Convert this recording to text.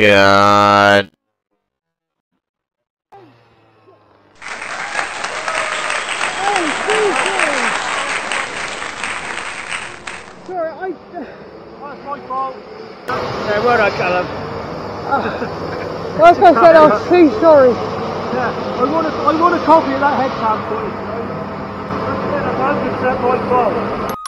God. Sorry, that's my fault. Yeah, well done, Callum. Like I said, I'm too sorry. Yeah, I want a copy of that head cam footage. That's 100% my fault.